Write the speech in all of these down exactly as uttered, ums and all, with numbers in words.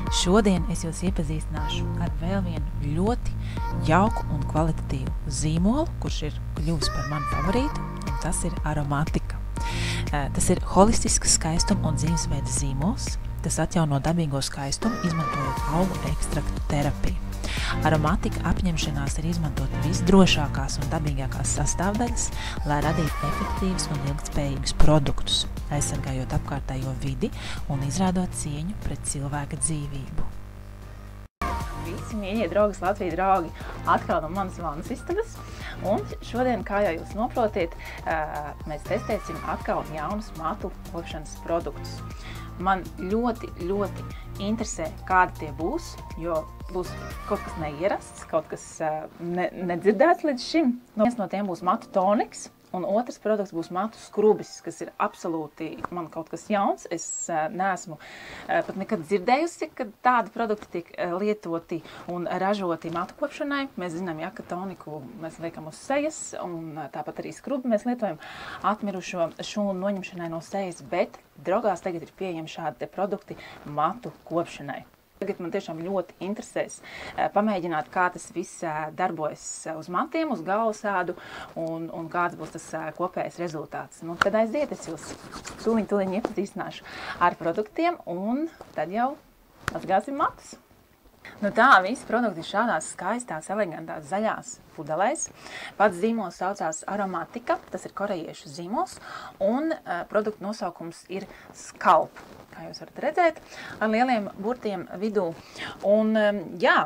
Šodien es jūs iepazīstināšu ar vēl vienu ļoti jauku un kvalitatīvu zīmolu, kurš ir kļuvis par manu favorītu, un tas ir Aromatika. Tas ir holistisks skaistuma un dzīvesveida zīmols. Tas atjauno dabīgo skaistumu, izmantojot augu ekstraktu terapiju. Aromatika apņemšanās ir izmantot visdrošākās un dabīgākās sastāvdaļas, lai radītu efektīvus un ilgtspējīgus produktus, aizsargājot apkārtējo vidi un izrādot cieņu pret cilvēka dzīvību. Visi mīļie draugi, Latvijas draugi, atkal no manas vannas istabas. Un šodien, kā jau jūs noprotiet, mēs testēsim atkal jaunus matu kopšanas produktus. Man ļoti, ļoti interesē, kādi tie būs, jo būs kaut kas neierasts, kaut kas ne, nedzirdēts līdz šim. Viens no tiem būs matu toniks, un otrs produkts būs matu skrubis, kas ir absolūti man kaut kas jauns. Es neesmu pat nekad dzirdējusi, ka tādi produkti tiek lietoti un ražoti matu kopšanai. Mēs zinām, ja, ka toniku mēs liekam uz sejas, un tāpat arī skrubi mēs lietojam atmirušo šūnu noņemšanai no sejas, bet draugās tagad ir pieejami šādi te produkti matu kopšanai. Tagad man tiešām ļoti interesēs pamēģināt, kā tas viss darbojas uz matiem, uz galvasādu un, un kāds būs tas kopējais rezultāts. Nu, tad aiziet, es jūs tūliņ, tūliņ iepazīstināšu ar produktiem un tad jau atgāsim matus. Nu tā, visi produkti ir šādās skaistās, elegantās, zaļās pudelēs. Pats zīmols saucās Aromatika, tas ir korejiešu zīmols, un uh, produktu nosaukums ir Scalp, kā jūs varat redzēt, ar lieliem burtiem vidū. Un um, jā,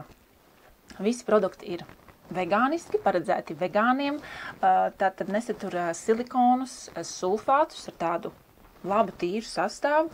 visi produkti ir vegāniski, paredzēti vegāniem, uh, tātad nesatur uh, silikonus, uh, sulfātus ar tādu labu tīru sastāvu.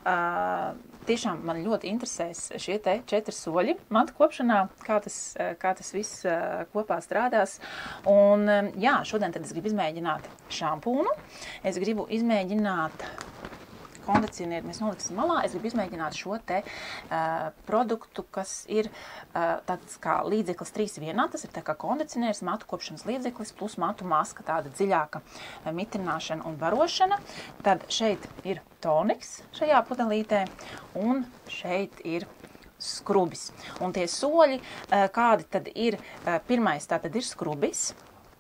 Uh, tiešām man ļoti interesēs šie te četri soļi matu kopšanā, kā tas, kā tas viss uh, kopā strādās. Un um, jā, šodien tad es gribu izmēģināt šampūnu. Es gribu izmēģināt kondicionieru, mēs noliksim malā. Es gribu izmēģināt šo te uh, produktu, kas ir uh, tāds kā līdzeklis trīs vienā. Tas ir tā kā kondicionieris, matu kopšanas līdzeklis plus matu maska, tāda dziļāka uh, mitrināšana un barošana. Tad šeit ir toniks šajā pudelītē un šeit ir skrubis. Un tie soļi, uh, kādi tad ir, uh, pirmais tā tad ir skrubis.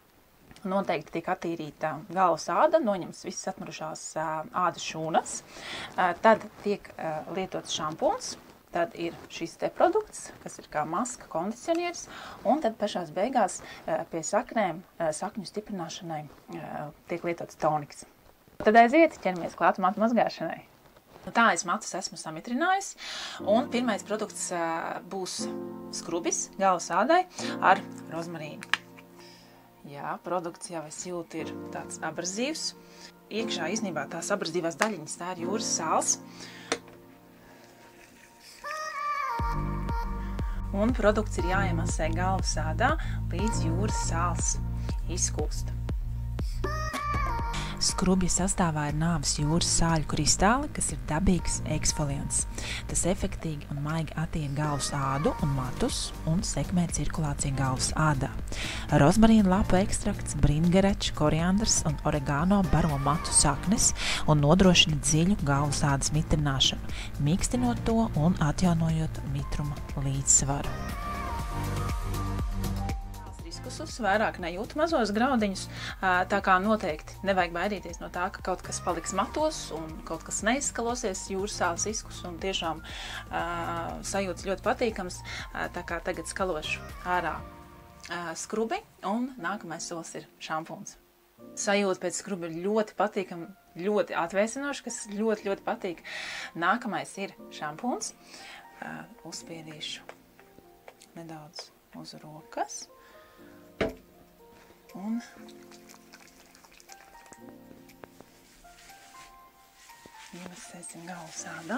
Noteikti tiek attīrīta galvas āda, noņems visas atmirušās ādas šūnas. Tad tiek lietots šampūns, tad ir šis te produkts, kas ir kā maska, kondicionieris, un tad pašās beigās pie saknēm, sakņu stiprināšanai tiek lietots toniks. Tad aiziet, ķeramies klāt matu mazgāšanai. Nu tā, es matus esmu samitrinājis, un pirmais produkts būs skrubis galvas ādai ar rozmarīnu. Jā, produkts jau es jūtu ir tāds abrazīvs. Iekšā īstenībā tās abrazīvās daļiņas, tā ir jūras sāls. Un produkts ir jāiemasē galvas ādā, līdz jūras sāls izkūst. Skrubja sastāvā ir nāves jūras sāļu kristāli, kas ir dabīgs eksfoliants. Tas efektīgi un maigi attīra galvas ādu un matus un sekmē cirkulāciju galvas ādā. Rozmarīna lapu ekstrakts, bringerečs, koriandrs un oregano baro matu saknes un nodrošina dziļu galvas ādas mitrināšanu, mīkstinot to un atjaunojot mitruma līdzsvaru. Vairāk nejūt mazos graudiņus, tā kā noteikti nevajag baidīties no tā, ka kaut kas paliks matos un kaut kas neizskalosies, jūras sāls izkus un tiešām uh, sajūtas ļoti patīkams, uh, tā kā tagad skalošu ārā uh, skrubi un nākamais solis ir šampūns. Sajūta pēc skrubi ir ļoti patīkama, ļoti atvēsinoša, kas ļoti, ļoti patīk. Nākamais ir šampūns. Uh, uzspiedīšu nedaudz uz rokas. Un iemasēsim galvas ādā.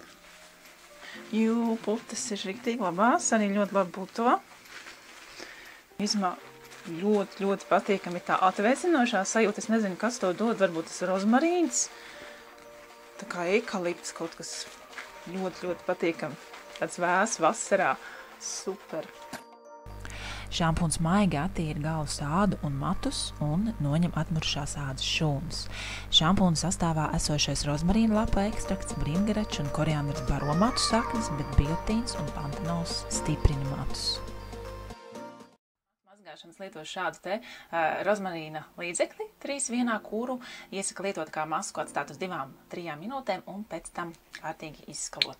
Jū, putas ir riktīgi labās, arī ļoti labi puto. Izmā ļoti, ļoti patīkami tā atvēsinošā sajūta. Es nezinu, kas to dod, varbūt tas rozmarīns. Tā kā ekalipts kaut kas ļoti, ļoti patīkami. Tāds vēs vasarā. Super. Šampūns maigi attīra galvas ādu un matus un noņem atmurušās ādas šūnas. Šampūna sastāvā esošais rozmarīna lapa ekstrakts, bringerečs un koriandrs baro matu saknes, bet biotīns un pantenols stiprina matus. Mazgāšanas lietot šādu te uh, rozmarīna līdzekli, trīs vienā, kuru iesaka lietot kā masku, atstāt uz divām, trijām minūtēm un pēc tam kārtīgi izskalot.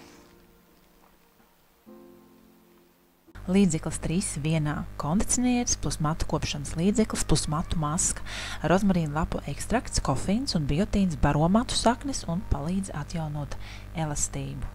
Līdzeklis trīs vienā, kondicionieris plus matu kopšanas līdzeklis plus matu maska, rozmarīna lapu ekstrakts, kofīns un biotīns baro matu saknes un palīdz atjaunot elastību.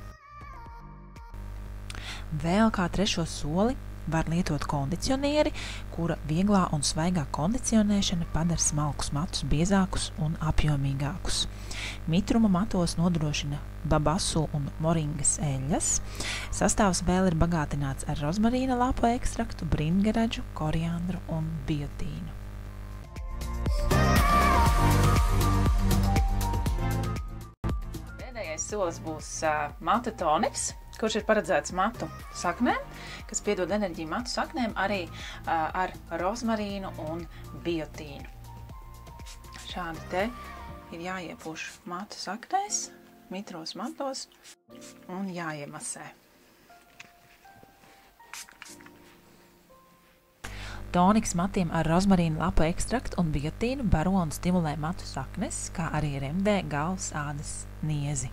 Vēl kā trešo soli var lietot kondicionieri, kura vieglā un svaigā kondicionēšana padara smalkus matus biezākus un apjomīgākus. Mitruma matos nodrošina babasu un moringas eļļas. Sastāvs vēl ir bagātināts ar rozmarīna lapu ekstraktu, bringeredžu, koriandru un biotīnu. Pēdējais solis būs uh, matu toniks, kurš ir paredzēts matu saknēm, kas piedod enerģiju matu saknēm arī uh, ar rozmarīnu un biotīnu. Šādi te ir jāiepūš matu saknēs, mitros matos un jāiemasē. Toniks matiem ar rozmarīna lapu ekstraktu un biotīnu baro un stimulē matu saknes, kā arī remdē galvas ādas niezi.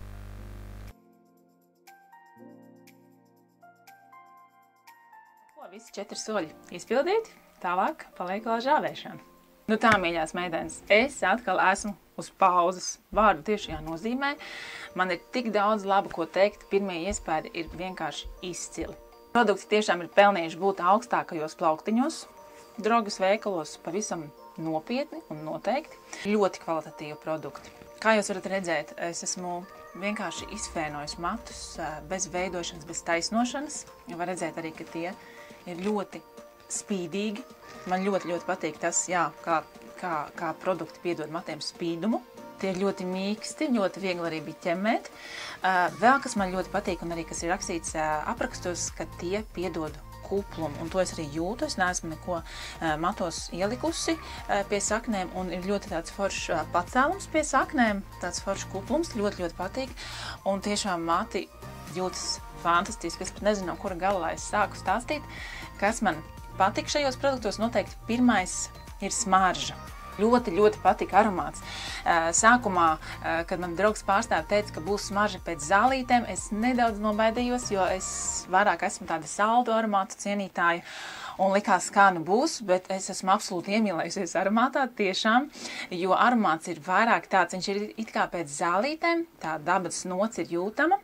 Visi četri soļi izpildīti, tālāk paliek vēl žāvēšana. Nu tā, mīļās meitenes, es atkal esmu uz pauzes vārdu tiešajā nozīmē. Man ir tik daudz labu, ko teikt, pirmie iespēdi ir vienkārši izcili. Produkti tiešām ir pelnījuši būt augstākajos plauktiņos, drogas veikalos pavisam nopietni un noteikti. Ļoti kvalitatīvi produkti. Kā jūs varat redzēt, es esmu vienkārši izfēnojis matus bez veidošanas, bez taisnošanas. Var redzēt arī, ka tie ir ļoti spīdīgi. Man ļoti, ļoti patīk tas, jā, kā, kā, kā produkti piedod matiem spīdumu. Tie ir ļoti mīksti, ļoti viegli arī bija ķemmēt. Uh, vēl, kas man ļoti patīk un arī, kas ir rakstīts uh, aprakstos, ka tie piedod kuplumu. Un to es arī jūtu. Es neesmu neko uh, matos ielikusi uh, pie saknēm un ir ļoti tāds foršs uh, pacēlums pie saknēm. Tāds foršs kuplums, ļoti, ļoti patīk. Un tiešām mati jūtas fantastiski. Es pat nezinu, no kura gala, lai es sāku stāstīt. Kas man patīk šajos produktos, noteikti pirmais ir smarža. Ļoti, ļoti patika aromāts. Sākumā, kad man draugs pārstāvi teica, ka būs smarža pēc zālītēm, es nedaudz nobaidījos, jo es vairāk esmu tāda saldu aromātu cienītāja. Un likās, kā nu būs, bet es esmu absolūti iemīlējusies aromātā, tiešām, jo aromāts ir vairāk tāds, viņš ir it kā pēc zālītēm, tā dabas nots ir jūtama.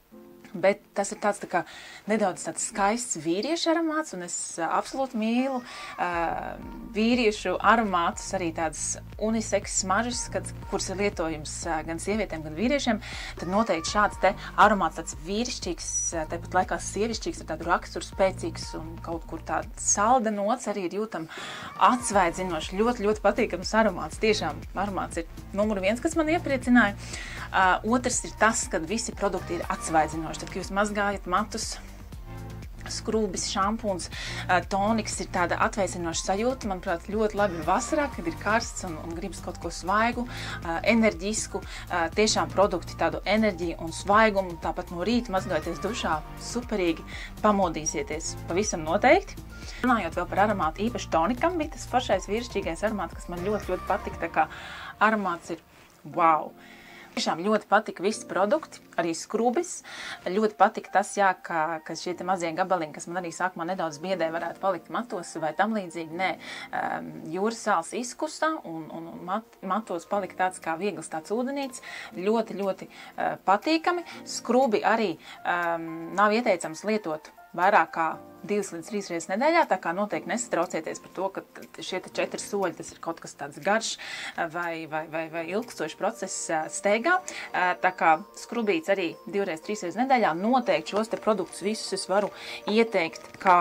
Bet tas ir tāds tā kā nedaudz tāds skaists vīriešu aromāts, un es absolūti mīlu uh, vīriešu aromātus, arī tādas uniseks smaržas, kad, kuras ir lietojums uh, gan sievietēm, gan vīriešiem, tad noteikti šāds te aromāts tāds vīrišķīgs, uh, tāpat laikā sievišķīgs, ar tādu raksturu spēcīgs un kaut kur tāda salda nots arī ir jūtam atsvaidzinoši, ļoti, ļoti patīkams aromāts. Tiešām aromāts ir numur viens, kas man iepriecināja. Uh, otrs ir tas, kad visi produkti ir atsvaidzinoši. Tad, kad jūs mazgājat matus, skrūbis, šampūns, toniks ir tāda atveicinoša sajūta. Manuprāt, ļoti labi ir vasarā, kad ir karsts un, un gribas kaut ko svaigu, enerģisku. Tiešām produkti tādu enerģiju un svaigumu, tāpat no rīta mazgājoties dušā, superīgi pamodīsieties pavisam noteikti. Runājot vēl par aromātu, īpaši tonikam bija tas foršais vīrišķīgais aromāts, kas man ļoti, ļoti patika. Tā kā aromāts ir wow! Tiešām ļoti patika visi produkti, arī skrubis. Ļoti patika tas, jā, ka, ka šie te mazie gabaliņi, kas man arī sākumā nedaudz biedē, varētu palikt matos vai tam līdzīgi. Nē, um, jūras sāls izkusta un, un mat, matos palika tāds kā viegls tāds ūdenīts. Ļoti, ļoti uh, patīkami. Skrubi arī um, nav ieteicams lietot vairāk kā divas līdz trīs reizes nedēļā, tā kā noteikti nesatraucieties par to, ka šie te četri soļi, tas ir kaut kas tāds garš vai, vai, vai, vai ilgstošs process steigā. Tā kā skrubīts arī divreiz, trīs reizes nedēļā, noteikti šos te produktus visus es varu ieteikt kā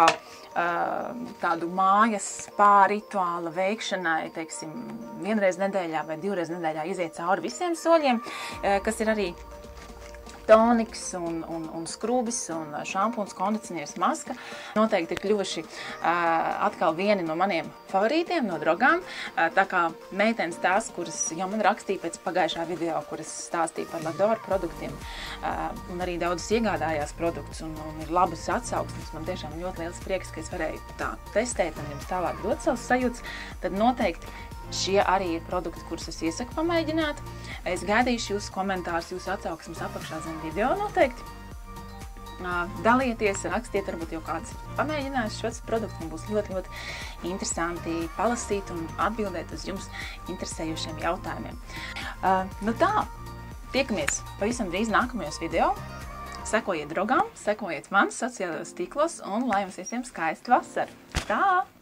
tādu mājas spā rituāla veikšanai, teiksim, vienreiz nedēļā vai divreiz nedēļā iziet cauri visiem soļiem, kas ir arī toniks un, un, un skrubis un šampūns, kondicionieris, maska noteikti ir kļuvuši uh, atkal vieni no maniem favorītiem, no drogām. Uh, tā kā meitenes tās, kuras jau man rakstīja pēc pagājušā video, kuras stāstīja par Ladora produktiem, uh, un arī daudz iegādājās produktus un, un ir labas atsauksmes. Man tiešām ļoti liels prieks, ka es varēju tā testēt un jums tālāk dot savus sajūtas. Tad noteikti šie arī ir produkti, kurus es iesaku pamēģināt. Es gaidīšu jūsu komentārus, jūsu atsauksmes apakšā zem video noteikti. Dalieties, rakstiet, varbūt jau kāds ir pamēģinājis šos produktus. Man būs ļoti, ļoti interesanti palasīt un atbildēt uz jums interesējušiem jautājumiem. Uh, nu tā, tiekamies pavisam drīz nākamajos video. Sekojiet drogām, sekojiet man sociālajos tīklos un lai jums visiem skaista vasara. Tā!